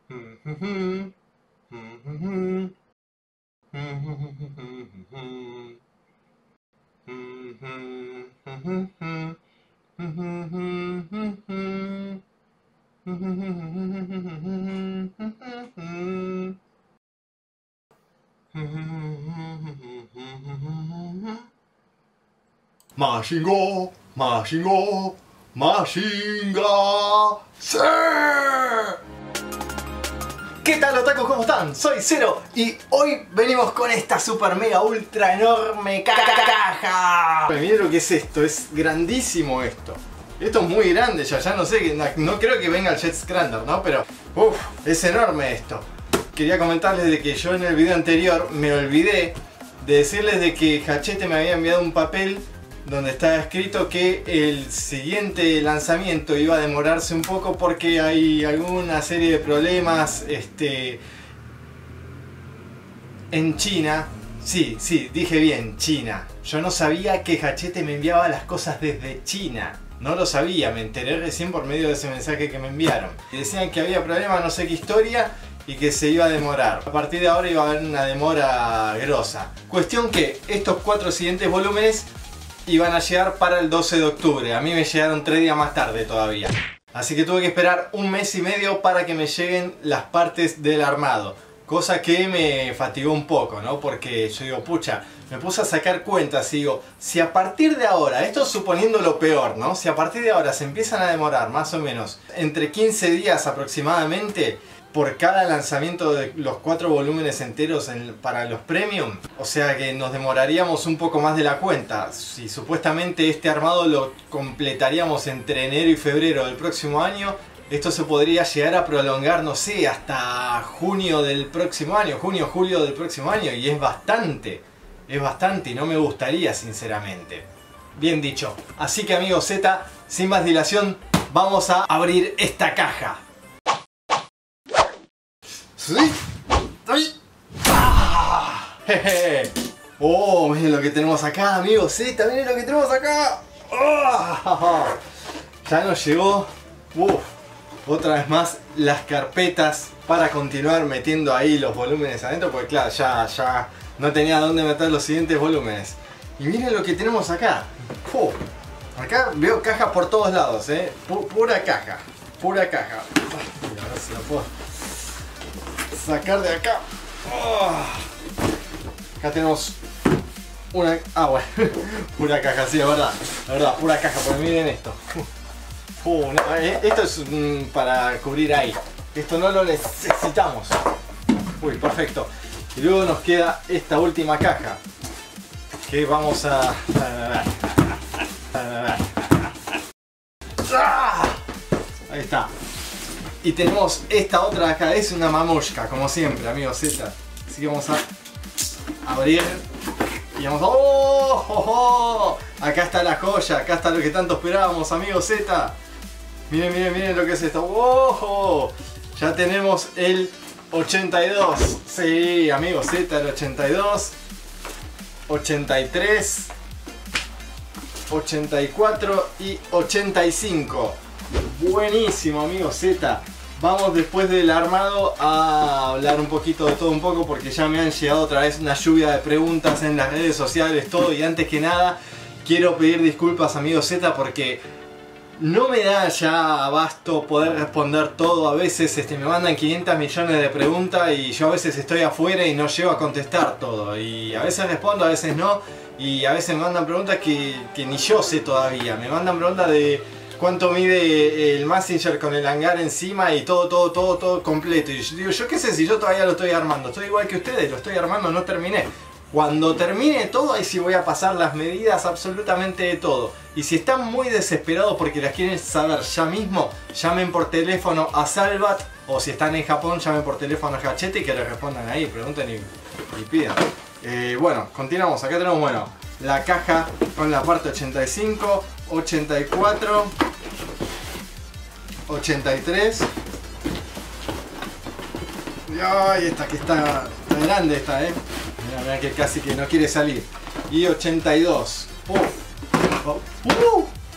Mashingo, Mashingo, Mashinga, ¡sí! ¿Qué tal, otakus? ¿Cómo están? Soy Zero y hoy venimos con esta super mega ultra enorme caja. Miren lo que es esto, es grandísimo esto. Esto es muy grande, ya no sé, no creo que venga el Jet Scrander, ¿no? Pero, uff, es enorme esto. Quería comentarles de que yo en el video anterior me olvidé de decirles de que Hachette me había enviado un papel donde estaba escrito que el siguiente lanzamiento iba a demorarse un poco porque hay alguna serie de problemas en China. Sí, dije bien, China. Yo no sabía que Hachette me enviaba las cosas desde China. No lo sabía, me enteré recién por medio de ese mensaje que me enviaron. Y decían que había problemas, no sé qué historia, y que se iba a demorar. A partir de ahora iba a haber una demora grosa. Cuestión que estos 4 siguientes volúmenes iban a llegar para el 12 de octubre. A mí me llegaron 3 días más tarde todavía. Así que tuve que esperar 1 mes y medio para que me lleguen las partes del armado. Cosa que me fatigó un poco, ¿no? Porque yo digo, pucha, me puse a sacar cuentas y digo, si a partir de ahora, esto suponiendo lo peor, ¿no? Si a partir de ahora se empiezan a demorar más o menos entre 15 días aproximadamente por cada lanzamiento de los 4 volúmenes enteros para los premium, o sea que nos demoraríamos un poco más de la cuenta. Si supuestamente este armado lo completaríamos entre enero y febrero del próximo año, esto se podría llegar a prolongar, no sé, hasta junio del próximo año, junio, julio del próximo año, y es bastante y no me gustaría sinceramente. Bien dicho. Así que amigos Z, sin más dilación, vamos a abrir esta caja. ¿Sí? ¡Ay! ¡Ah! ¡Jeje! ¡Oh! Miren lo que tenemos acá, amigos Z, miren lo que tenemos acá. ¡Oh! Ya nos llegó. Otra vez más las carpetas para continuar metiendo ahí los volúmenes adentro, porque claro, ya no tenía dónde meter los siguientes volúmenes. Y miren lo que tenemos acá. Acá veo cajas por todos lados, pura caja, pura caja. Mira, a ver si la puedo sacar de acá. Acá tenemos una... Ah, bueno, pura caja, sí, es verdad, pura caja, pues miren esto. No, esto es para cubrir ahí. Esto no lo necesitamos. Uy, perfecto. Y luego nos queda esta última caja que vamos a... Ahí está. Y tenemos esta otra acá. Es una mamushka, como siempre, amigos Z. Así que vamos a abrir. Y vamos a... ¡Oh! Acá está la joya. Acá está lo que tanto esperábamos, amigos Z. Miren lo que es esto. ¡Oh! Ya tenemos el 82. Sí, amigos Z, el 82. 83. 84 y 85. Buenísimo, amigos Z. Vamos después del armado a hablar un poquito de todo un poco, porque ya me han llegado otra vez una lluvia de preguntas en las redes sociales, todo. Y antes que nada quiero pedir disculpas, amigos Z, porque no me da ya abasto poder responder todo. A veces me mandan 500 millones de preguntas y yo a veces estoy afuera y no llego a contestar todo. Y a veces respondo, a veces no. Y a veces me mandan preguntas que ni yo sé todavía. Me mandan preguntas de cuánto mide el Messenger con el hangar encima y todo completo. Y yo digo, yo qué sé si yo todavía lo estoy armando. Estoy igual que ustedes, lo estoy armando, no terminé. Cuando termine todo, ahí sí voy a pasar las medidas absolutamente de todo. Y si están muy desesperados porque las quieren saber ya mismo, llamen por teléfono a Salvat. O si están en Japón, llamen por teléfono a Hachette y que les respondan ahí, pregunten y pidan. Bueno, continuamos. Acá tenemos, bueno, la caja con la parte 85, 84, 83. Ay, esta que está grande esta, Mirá que casi que no quiere salir. Y 82.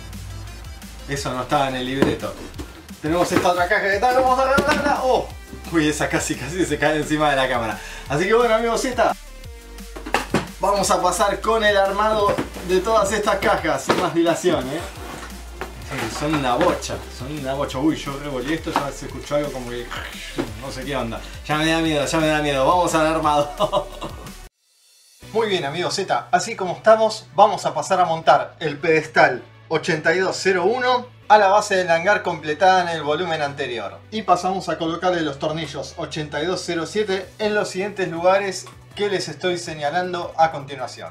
Eso no estaba en el libreto. Tenemos esta otra caja que tal, vamos a agarrarla. Uy, esa casi se cae encima de la cámara. Así que bueno, amigos Z, vamos a pasar con el armado de todas estas cajas sin más dilación, Sí, son una bocha, Uy, yo revolví esto, ya se escuchó algo como que... no sé qué onda. Ya me da miedo, vamos al armado. Muy bien, amigos Z, así como estamos, vamos a pasar a montar el pedestal 8201 a la base del hangar completada en el volumen anterior. Y pasamos a colocarle los tornillos 8207 en los siguientes lugares que les estoy señalando a continuación.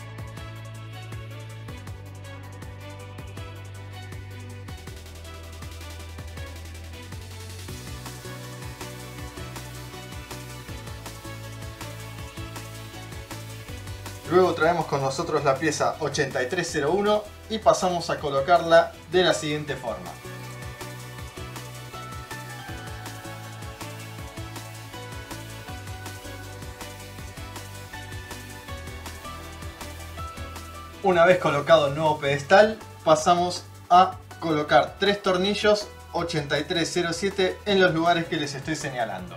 Luego traemos con nosotros la pieza 8301 y pasamos a colocarla de la siguiente forma. Una vez colocado el nuevo pedestal, pasamos a colocar 3 tornillos 8307 en los lugares que les estoy señalando.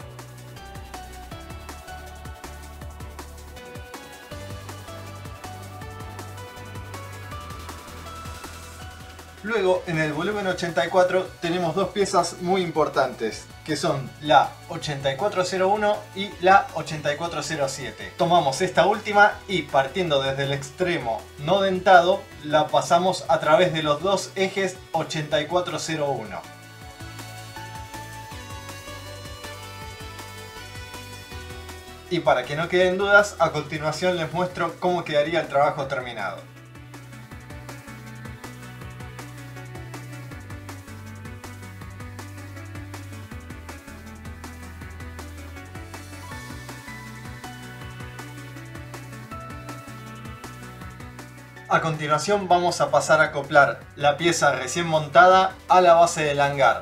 Luego, en el volumen 84 tenemos dos piezas muy importantes, que son la 8401 y la 8407. Tomamos esta última y partiendo desde el extremo no dentado, la pasamos a través de los dos ejes 8401. Y para que no queden dudas, a continuación les muestro cómo quedaría el trabajo terminado. A continuación vamos a pasar a acoplar la pieza recién montada a la base del hangar.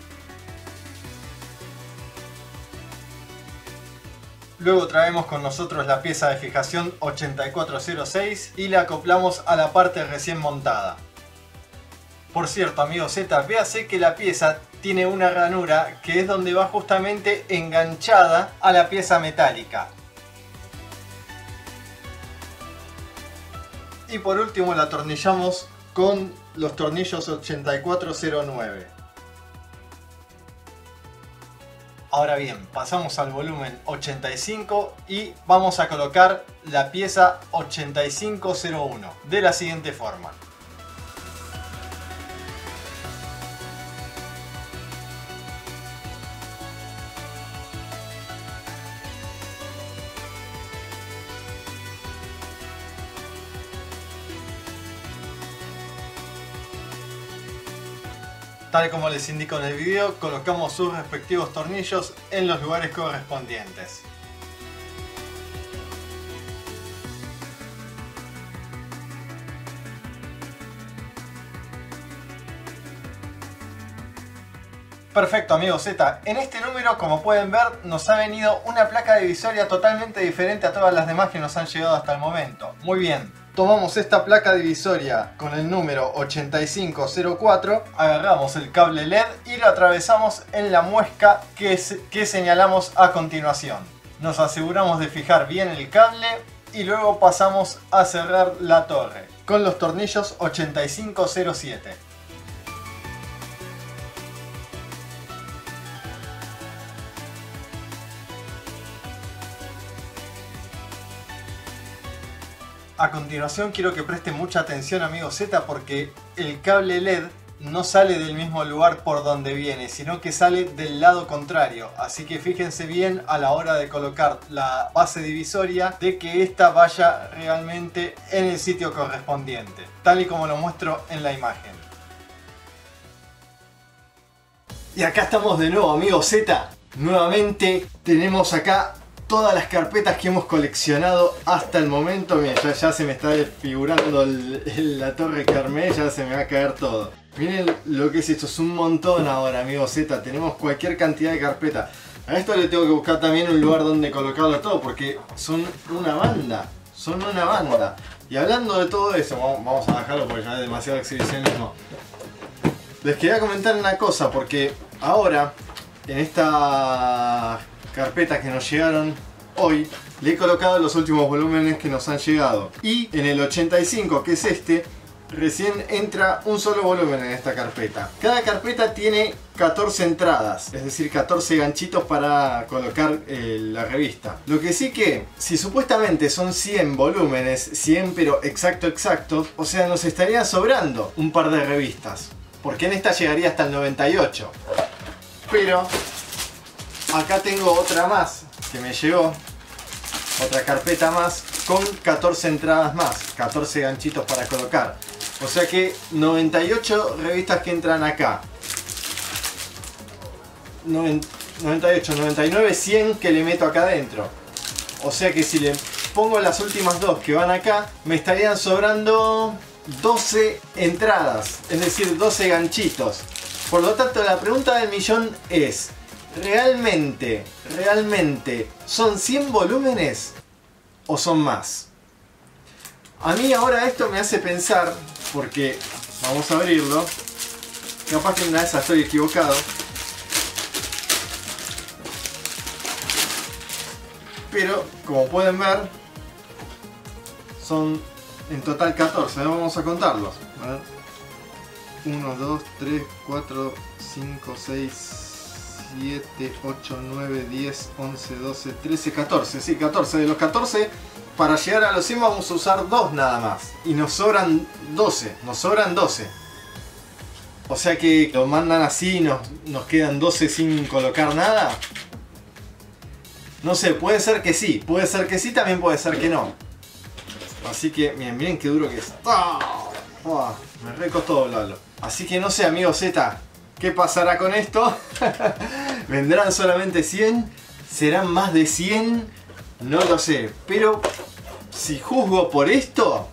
Luego traemos con nosotros la pieza de fijación 8406 y la acoplamos a la parte recién montada. Por cierto, amigos Z, véase que la pieza tiene una ranura que es donde va justamente enganchada a la pieza metálica. Y por último la atornillamos con los tornillos 8409. Ahora bien, pasamos al volumen 85 y vamos a colocar la pieza 8501 de la siguiente forma. Tal como les indico en el video, colocamos sus respectivos tornillos en los lugares correspondientes. Perfecto, amigos Z, en este número, como pueden ver, nos ha venido una placa divisoria totalmente diferente a todas las demás que nos han llegado hasta el momento. Muy bien. Tomamos esta placa divisoria con el número 8504, agarramos el cable LED y lo atravesamos en la muesca que señalamos a continuación. Nos aseguramos de fijar bien el cable y luego pasamos a cerrar la torre con los tornillos 8507. A continuación quiero que presten mucha atención, amigos Z, porque el cable LED no sale del mismo lugar por donde viene, sino que sale del lado contrario. Así que fíjense bien a la hora de colocar la base divisoria de que ésta vaya realmente en el sitio correspondiente, tal y como lo muestro en la imagen. Y acá estamos de nuevo, amigos Z. Nuevamente tenemos acá todas las carpetas que hemos coleccionado hasta el momento. Miren, ya se me está desfigurando la torre Carmel, ya se me va a caer todo. Miren lo que es esto, es un montón ahora, amigos Z. Tenemos cualquier cantidad de carpetas. A esto le tengo que buscar también un lugar donde colocarlo todo, porque son una banda. Y hablando de todo eso, vamos a bajarlo porque ya es demasiado exhibicionismo. Les quería comentar una cosa, porque ahora en esta carpetas que nos llegaron hoy, le he colocado los últimos volúmenes que nos han llegado. Y en el 85, que es este, recién entra un solo volumen en esta carpeta. Cada carpeta tiene 14 entradas, es decir, 14 ganchitos para colocar la revista. Lo que sí que, si supuestamente son 100 volúmenes, 100 pero exactos, o sea, nos estaría sobrando un par de revistas. Porque en esta llegaría hasta el 98. Pero acá tengo otra más que me llegó. Otra carpeta más con 14 entradas más, 14 ganchitos para colocar. O sea que 98 revistas que entran acá. 98, 99, 100 que le meto acá adentro. O sea que si le pongo las últimas dos que van acá, me estarían sobrando 12 entradas. Es decir, 12 ganchitos. Por lo tanto, la pregunta del millón es... ¿Realmente son 100 volúmenes o son más? A mí ahora esto me hace pensar, porque vamos a abrirlo, capaz que una de esas estoy equivocado, pero como pueden ver son en total 14, vamos a contarlos. A ver. 1, 2, 3, 4, 5, 6, 7, 8, 9, 10, 11, 12, 13, 14. Sí, 14. De los 14, para llegar a los 100 vamos a usar 2 nada más. Y nos sobran 12. Nos sobran 12. O sea que lo mandan así y nos quedan 12 sin colocar nada. No sé, puede ser que sí. Puede ser que sí, también puede ser que no. Así que, miren qué duro que es. ¡Oh! Me recostó doblarlo. Así que no sé, amigo Z. ¿Qué pasará con esto? ¿Vendrán solamente 100? ¿Serán más de 100? No lo sé. Pero si juzgo por esto,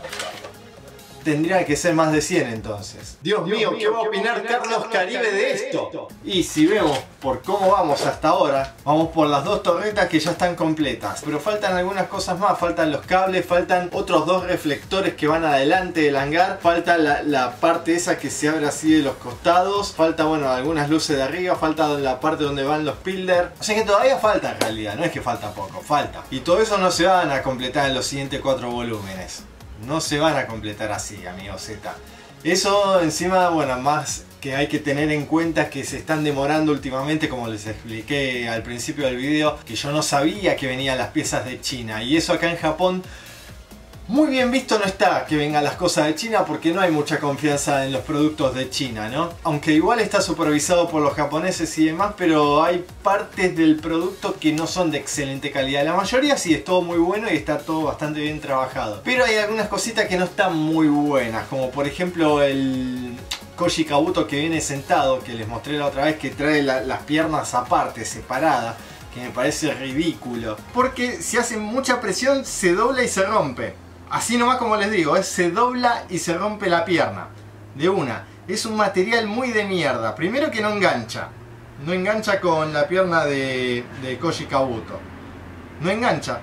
tendría que ser más de 100 entonces. Dios mío, ¿qué va a opinar Carlos Caribe de esto? Y si vemos por cómo vamos hasta ahora, vamos por las dos torretas que ya están completas. Pero faltan algunas cosas más, faltan los cables, faltan otros 2 reflectores que van adelante del hangar, falta la parte esa que se abre así de los costados, falta, bueno, algunas luces de arriba, falta la parte donde van los pilder. O sea que todavía falta en realidad, no es que falta poco, falta. Y todo eso no se van a completar en los siguientes 4 volúmenes. No se van a completar así, amigo Z. Eso encima, bueno, más que hay que tener en cuenta es que se están demorando últimamente, como les expliqué al principio del video, que yo no sabía que venían las piezas de China. Y eso acá en Japón muy bien visto no está, que vengan las cosas de China, porque no hay mucha confianza en los productos de China, ¿no? Aunque igual está supervisado por los japoneses y demás, pero hay partes del producto que no son de excelente calidad. La mayoría sí es todo muy bueno y está todo bastante bien trabajado. Pero hay algunas cositas que no están muy buenas, como por ejemplo el Koji Kabuto que viene sentado, que les mostré la otra vez, que trae las piernas aparte, separadas, que me parece ridículo. Porque si hace mucha presión se dobla y se rompe. Así nomás como les digo, se dobla y se rompe la pierna. De una. Es un material muy de mierda. Primero que no engancha. No engancha con la pierna de Koji Kabuto. No engancha.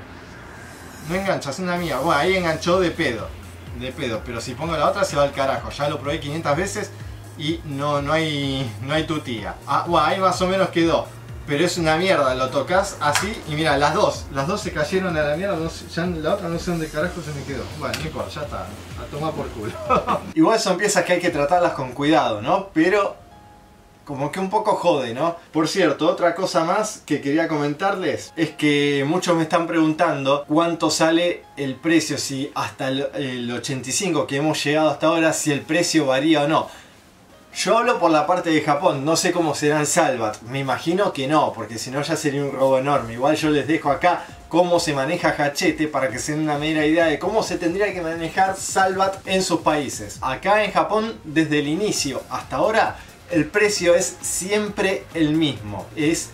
No engancha, es una mierda. Bueno, ahí enganchó de pedo. De pedo. Pero si pongo la otra se va al carajo. Ya lo probé 500 veces y no hay tutía. Ah, bueno, ahí más o menos quedó. Pero es una mierda, lo tocas así y mira, las dos se cayeron a la mierda, ya la otra no sé dónde carajo se me quedó. Bueno, no importa, ya está, a tomar por culo. Igual son piezas que hay que tratarlas con cuidado, ¿no? Pero como que un poco jode, ¿no? Por cierto, otra cosa más que quería comentarles es que muchos me están preguntando cuánto sale el precio, si hasta el 85 que hemos llegado hasta ahora, si el precio varía o no. Yo hablo por la parte de Japón, no sé cómo será en Salvat, me imagino que no, porque si no ya sería un robo enorme. Igual yo les dejo acá cómo se maneja Hachette para que se den una mera idea de cómo se tendría que manejar Salvat en sus países. Acá en Japón, desde el inicio hasta ahora, el precio es siempre el mismo. Es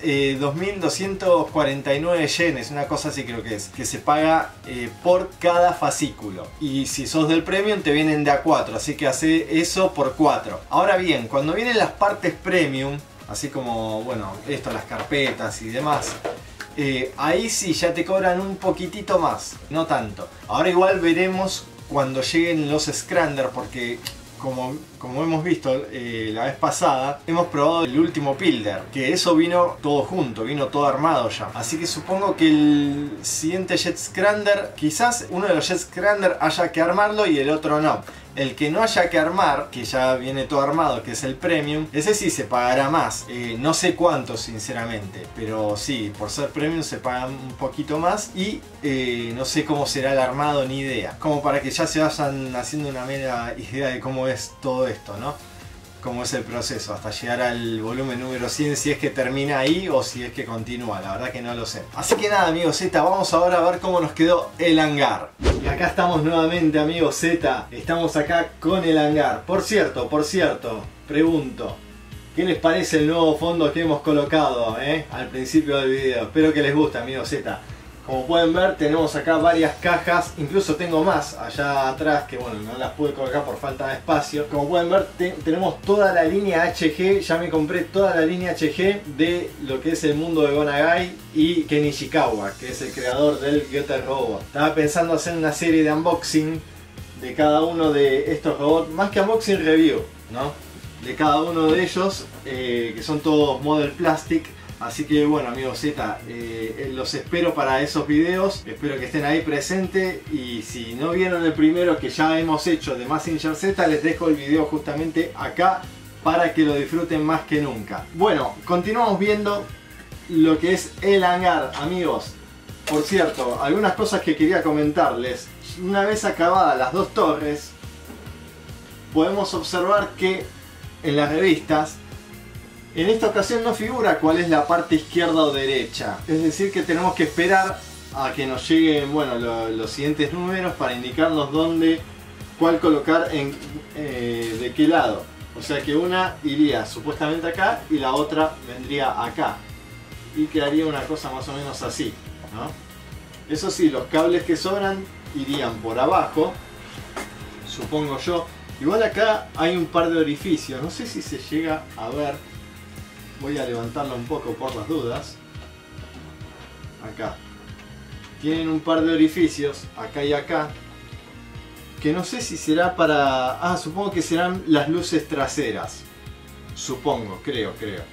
2.249 yenes, una cosa así creo que es. Que se paga por cada fascículo. Y si sos del premium te vienen de a 4, así que hace eso por 4. Ahora bien, cuando vienen las partes premium, así como, bueno, esto, las carpetas y demás, ahí sí ya te cobran un poquitito más, no tanto. Ahora igual veremos cuando lleguen los Scrander, porque como hemos visto la vez pasada, hemos probado el último Builder, que eso vino todo junto, vino todo armado ya. Así que supongo que el siguiente Jet Scrander, quizás uno de los Jet Scrander haya que armarlo y el otro no. El que no haya que armar, que ya viene todo armado, que es el Premium, ese sí se pagará más. No sé cuánto sinceramente, pero sí, por ser Premium se paga un poquito más. Y no sé cómo será el armado, ni idea. Como para que ya se vayan haciendo una mera idea de cómo es todo esto, ¿no? Cómo es el proceso hasta llegar al volumen número 100, si es que termina ahí o si es que continúa, la verdad que no lo sé. Así que nada, amigos Z, vamos ahora a ver cómo nos quedó el hangar. Y acá estamos nuevamente, amigos Z, estamos acá con el hangar. Por cierto, pregunto, ¿qué les parece el nuevo fondo que hemos colocado al principio del video? Espero que les guste, amigos Z. Como pueden ver, tenemos acá varias cajas, incluso tengo más allá atrás que bueno, no las pude colocar por falta de espacio. Como pueden ver, tenemos toda la línea HG, ya me compré toda la línea HG de lo que es el mundo de Go Nagai y Ken Ishikawa, que es el creador del Getter Robot. Estaba pensando hacer una serie de unboxing de cada uno de estos robots, más que unboxing, review, ¿no? De cada uno de ellos, que son todos Model Plastic. Así que bueno, amigos Z, los espero para esos videos, espero que estén ahí presentes. Y si no vieron el primero que ya hemos hecho de Mazinger Z, les dejo el video justamente acá para que lo disfruten más que nunca. Bueno, continuamos viendo lo que es el hangar, amigos. Por cierto, algunas cosas que quería comentarles. Una vez acabadas las dos torres, podemos observar que en las revistas en esta ocasión no figura cuál es la parte izquierda o derecha. Es decir que tenemos que esperar a que nos lleguen los siguientes números para indicarnos cuál colocar de qué lado. O sea que una iría supuestamente acá y la otra vendría acá. Y quedaría una cosa más o menos así, ¿no? Eso sí, los cables que sobran irían por abajo, supongo yo. Igual acá hay un par de orificios, no sé si se llega a ver. Voy a levantarlo un poco por las dudas. Acá. Tienen un par de orificios, acá y acá. Que no sé si será para... Ah, supongo que serán las luces traseras. Supongo, creo.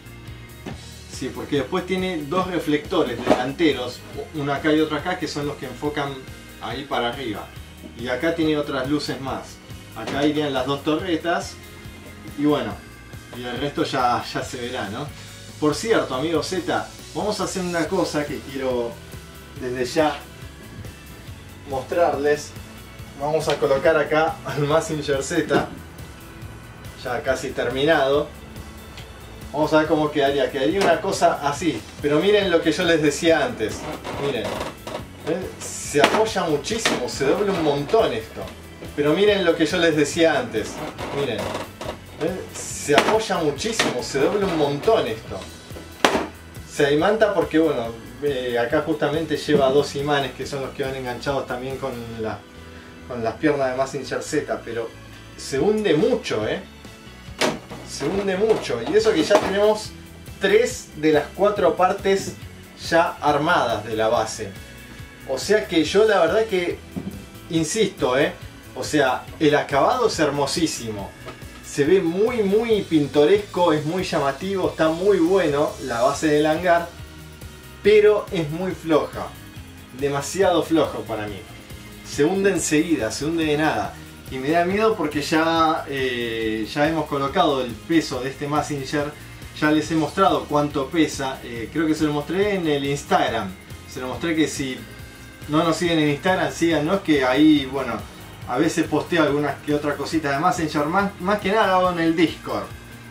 Sí, porque después tiene dos reflectores delanteros. Uno acá y otro acá, que son los que enfocan ahí para arriba. Y acá tiene otras luces más. Acá irían las dos torretas. Y bueno, y el resto ya se verá, ¿no? Por cierto, amigos Z, vamos a hacer una cosa que quiero desde ya mostrarles. Vamos a colocar acá al Mazinger Z, ya casi terminado. Vamos a ver cómo quedaría. Quedaría una cosa así. Pero miren lo que yo les decía antes. Miren. Se apoya muchísimo, se dobla un montón esto. Pero miren lo que yo les decía antes. Miren. Se apoya muchísimo, se dobla un montón esto. Se imanta porque bueno, acá justamente lleva dos imanes que son los que van enganchados también con las piernas de Mazinger Z. Pero se hunde mucho, se hunde mucho. Y eso que ya tenemos 3 de las 4 partes ya armadas de la base. O sea que yo la verdad que insisto, o sea, el acabado es hermosísimo. Se ve muy pintoresco, es muy llamativo, está muy bueno la base del hangar. Pero es muy floja. Demasiado flojo para mí. Se hunde enseguida, se hunde de nada. Y me da miedo porque ya hemos colocado el peso de este Mazinger. Ya les he mostrado cuánto pesa. Creo que se lo mostré en el Instagram. Se lo mostré que si no nos siguen en Instagram, síganos, que ahí, bueno, a veces posteo algunas que otras cositas de Mazinger. Más que nada hago en el Discord.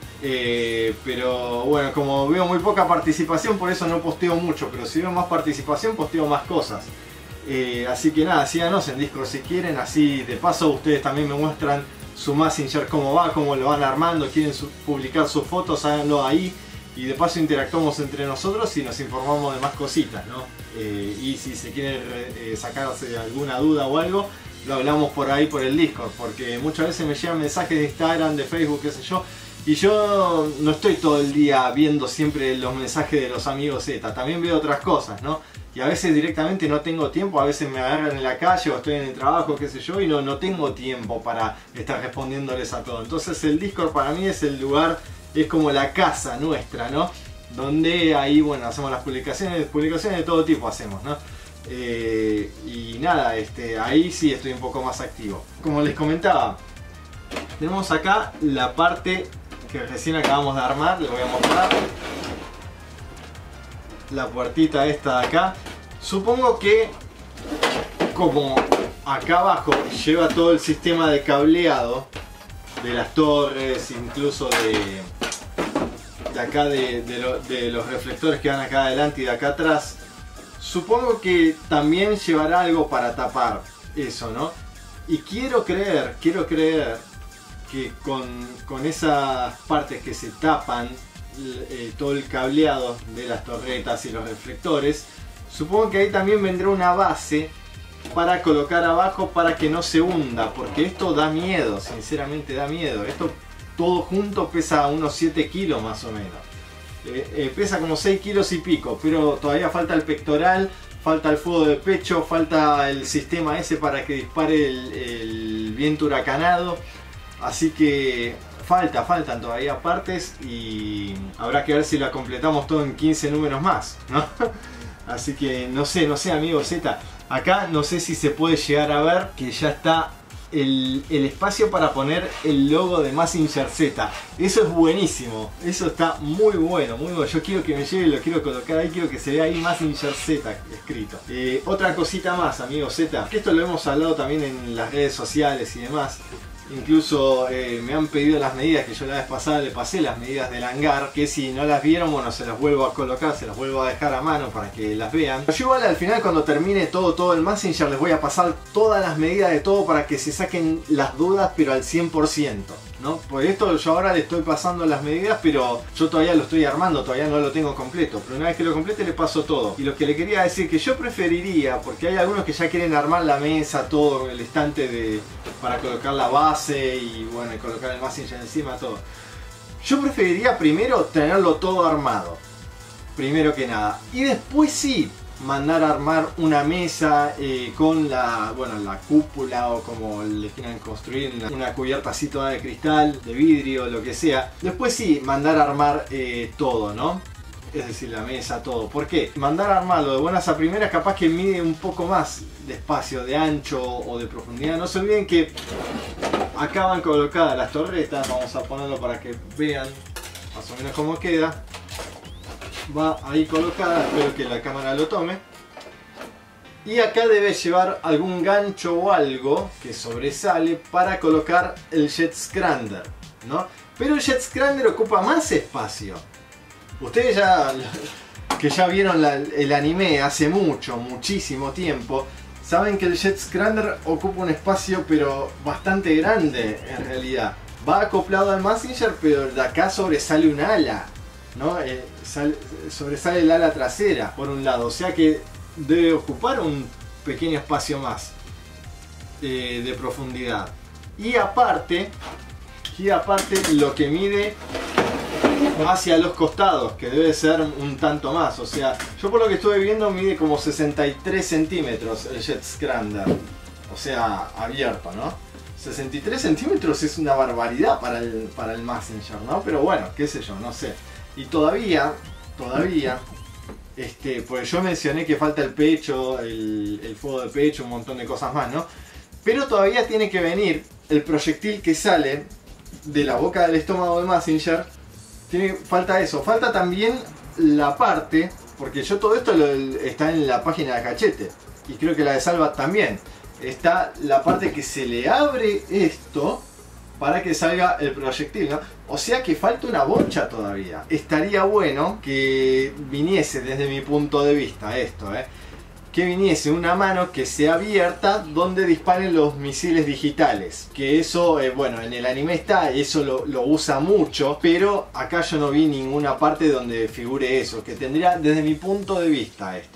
Pero bueno, como veo muy poca participación, por eso no posteo mucho. Pero si veo más participación, posteo más cosas. Así que nada, síganos en Discord si quieren, así de paso ustedes también me muestran su Mazinger cómo va, cómo lo van armando, quieren publicar sus fotos, háganlo ahí y de paso interactuamos entre nosotros y nos informamos de más cositas, ¿no? Y si se quieren sacarse alguna duda o algo, lo hablamos por ahí por el Discord, porque muchas veces me llegan mensajes de Instagram, de Facebook, qué sé yo, Y yo no estoy todo el día viendo siempre los mensajes de los amigos Z, también veo otras cosas, ¿no? Y a veces directamente no tengo tiempo, a veces me agarran en la calle o estoy en el trabajo, qué sé yo, y no tengo tiempo para estar respondiéndoles a todo. Entonces el Discord para mí es el lugar, es como la casa nuestra, ¿no? Donde ahí, bueno, hacemos las publicaciones de todo tipo hacemos, ¿no? Y nada, ahí sí estoy un poco más activo. Como les comentaba, tenemos acá la parte que recién acabamos de armar, les voy a mostrar. La puertita esta de acá. Supongo que como acá abajo lleva todo el sistema de cableado de las torres, incluso de acá de los reflectores que van acá adelante y de acá atrás, supongo que también llevará algo para tapar eso, ¿no? Y quiero creer que con esas partes que se tapan todo el cableado de las torretas y los reflectores, supongo que ahí también vendrá una base para colocar abajo para que no se hunda, porque esto da miedo, sinceramente da miedo. Esto todo junto pesa unos 7 kilos más o menos, pesa como 6 kilos y pico, pero todavía falta el pectoral, falta el fuego de pecho, falta el sistema ese para que dispare el viento huracanado, así que faltan todavía partes y habrá que ver si la completamos todo en 15 números más, ¿no? Así que no sé amigo Z, acá no sé si se puede llegar a ver que ya está el espacio para poner el logo de Mazinger Z. Eso es buenísimo, eso está muy bueno, muy bueno. Yo quiero que me llegue, lo quiero colocar ahí, quiero que se vea ahí Mazinger Z escrito. Otra cosita más, amigo Z, que esto lo hemos hablado también en las redes sociales y demás. Incluso me han pedido las medidas, que yo la vez pasada le pasé las medidas del hangar, que si no las vieron, bueno, se las vuelvo a colocar, se las vuelvo a dejar a mano para que las vean. Yo igual al final, cuando termine todo el Mazinger, les voy a pasar todas las medidas de todo para que se saquen las dudas, pero al 100%, ¿no? Por esto yo ahora le estoy pasando las medidas, pero yo todavía lo estoy armando, todavía no lo tengo completo, pero una vez que lo complete le paso todo. Y lo que le quería decir que yo preferiría, porque hay algunos que ya quieren armar la mesa, todo, el estante para colocar la base y bueno, y colocar el Mazinger encima, todo. Yo preferiría primero tenerlo todo armado, primero que nada, y después sí mandar a armar una mesa con la cúpula o como le quieran construir, una cubierta así toda de cristal, de vidrio, lo que sea. Después sí mandar a armar todo, ¿no? Es decir, la mesa, todo. ¿Por qué? Mandar a armarlo de buenas a primeras capaz que mide un poco más de espacio, de ancho o de profundidad. No se olviden que acá van colocadas las torretas. Vamos a ponerlo para que vean más o menos cómo queda. Va ahí colocada, espero que la cámara lo tome. Y acá debe llevar algún gancho o algo que sobresale para colocar el Jet Scrander, ¿no? Pero el Jet Scrander ocupa más espacio. Ustedes que ya vieron el anime hace muchísimo tiempo, saben que el Jet Scrander ocupa un espacio pero bastante grande en realidad. Va acoplado al Mazinger, pero de acá sobresale un ala, ¿no? Sobresale el ala trasera por un lado, o sea que debe ocupar un pequeño espacio más de profundidad. Y aparte lo que mide hacia los costados, que debe ser un tanto más, o sea, yo por lo que estuve viendo mide como 63 centímetros el Jet Scrander, o sea, abierto, ¿no? 63 centímetros es una barbaridad para el Mazinger, ¿no? Pero bueno, qué sé yo, no sé. Y todavía, pues yo mencioné que falta el pecho, el fuego de pecho, un montón de cosas más, ¿no? Pero todavía tiene que venir el proyectil que sale de la boca del estómago de Mazinger. Falta eso, falta también la parte, porque yo todo esto está en la página de Cachete, y creo que la de Salvat también. Está la parte que se le abre esto para que salga el proyectil, ¿no? O sea que falta una bocha todavía. Estaría bueno que viniese desde mi punto de vista esto, que viniese una mano que sea abierta donde disparen los misiles digitales. Que eso, bueno, en el anime está, eso lo usa mucho, pero acá yo no vi ninguna parte donde figure eso. Que tendría, desde mi punto de vista esto,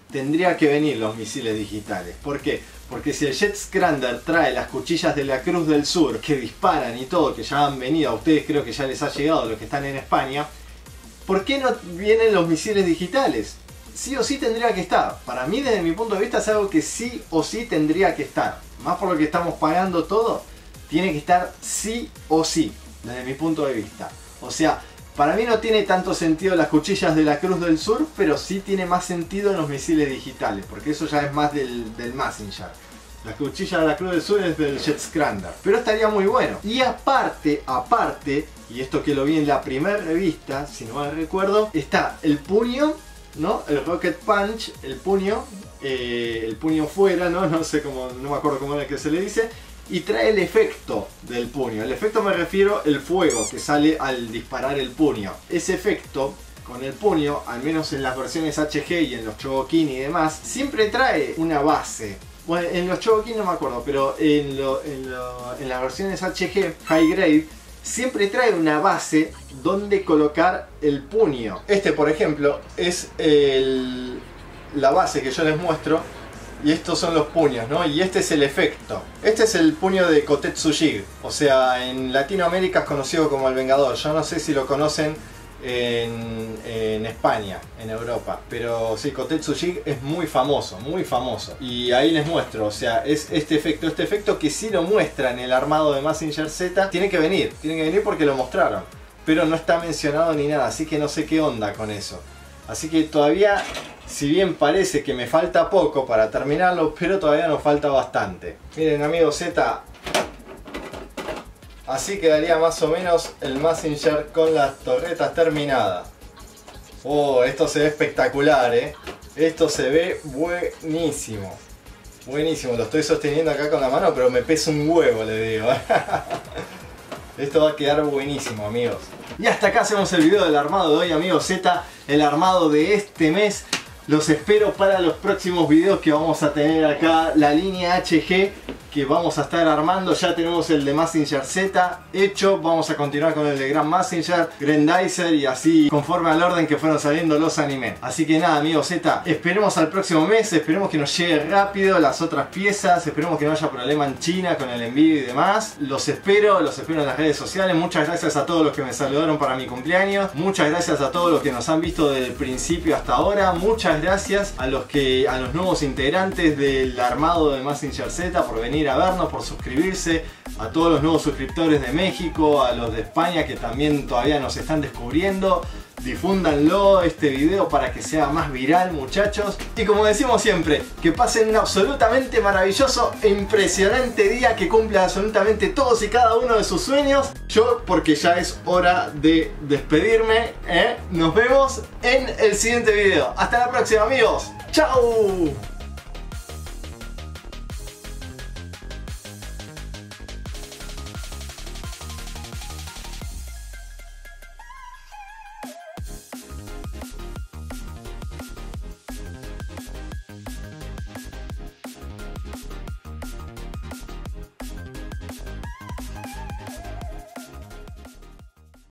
tendría que venir los misiles digitales. ¿Por qué? Porque si el Jet Scrander trae las cuchillas de la Cruz del Sur que disparan y todo, que ya han venido, a ustedes creo que ya les ha llegado los que están en España, ¿por qué no vienen los misiles digitales? Sí o sí tendría que estar. Para mí, desde mi punto de vista, es algo que sí o sí tendría que estar. Más por lo que estamos pagando todo, tiene que estar sí o sí, desde mi punto de vista. O sea, para mí no tiene tanto sentido las cuchillas de la Cruz del Sur, pero sí tiene más sentido en los misiles digitales, porque eso ya es más del Messenger. Las cuchillas de la Cruz del Sur es del Jet Scrander, pero estaría muy bueno. Y aparte, y esto que lo vi en la primera revista, si no mal recuerdo, está el puño, ¿no? El Rocket Punch, el puño fuera, ¿no? No sé cómo, no me acuerdo cómo es que se le dice. Y trae el efecto del puño. El efecto me refiero al fuego que sale al disparar el puño. Ese efecto con el puño, al menos en las versiones HG y en los Chogokin y demás, siempre trae una base. Bueno, en los Chogokin no me acuerdo, pero en las versiones HG High Grade siempre trae una base donde colocar el puño. Este, por ejemplo, es la base que yo les muestro. Y estos son los puños, ¿no? Y este es el efecto. Este es el puño de Kotetsu Jig. O sea, en Latinoamérica es conocido como el Vengador. Yo no sé si lo conocen en España, en Europa. Pero sí, Kotetsu Jig es muy famoso, muy famoso. Y ahí les muestro, o sea, es este efecto que sí lo muestra en el armado de Mazinger Z. Tiene que venir porque lo mostraron. Pero no está mencionado ni nada, así que no sé qué onda con eso. Así que todavía, si bien parece que me falta poco para terminarlo, pero todavía nos falta bastante. Miren, amigos Z, así quedaría más o menos el Messenger con las torretas terminadas. Oh, esto se ve espectacular, Esto se ve buenísimo. Buenísimo, lo estoy sosteniendo acá con la mano, pero me pesa un huevo, le digo. Esto va a quedar buenísimo, amigos. Y hasta acá hacemos el video del armado de hoy, amigos Z. El armado de este mes. Los espero para los próximos videos que vamos a tener acá. La línea HG que vamos a estar armando. Ya tenemos el de Mazinger Z hecho. Vamos a continuar con el de Grand Mazinger, Grandizer y así conforme al orden que fueron saliendo los animes. Así que nada, amigos Z, esperemos al próximo mes. Esperemos que nos llegue rápido las otras piezas. Esperemos que no haya problema en China con el envío y demás. Los espero en las redes sociales. Muchas gracias a todos los que me saludaron para mi cumpleaños. Muchas gracias a todos los que nos han visto desde el principio hasta ahora. Muchas gracias a los nuevos integrantes del armado de Mazinger Z por venir a vernos, por suscribirse, a todos los nuevos suscriptores de México, a los de España que también todavía nos están descubriendo. Difúndanlo este video para que sea más viral, muchachos. Y como decimos siempre, que pasen un absolutamente maravilloso e impresionante día, que cumplan absolutamente todos y cada uno de sus sueños. Yo, porque ya es hora de despedirme, Nos vemos en el siguiente video. Hasta la próxima, amigos. ¡Chao!